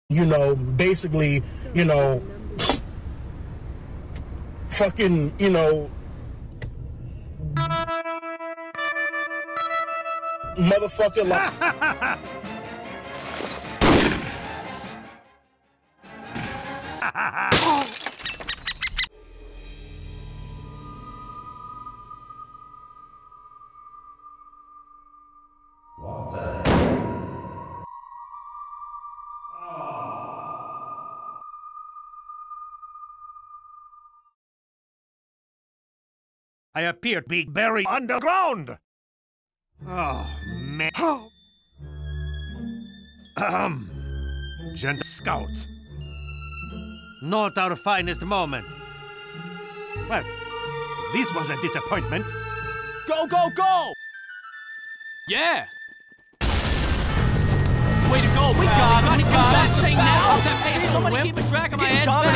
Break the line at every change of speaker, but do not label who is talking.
basically, fucking, motherfucker like...
I appear to be buried underground! Oh, man. Gentle Scout. Not our finest moment. Well, this was a disappointment.
Go, go, go! Yeah! Way to go, we got it! Say now! Hey, somebody keep a track of my head back!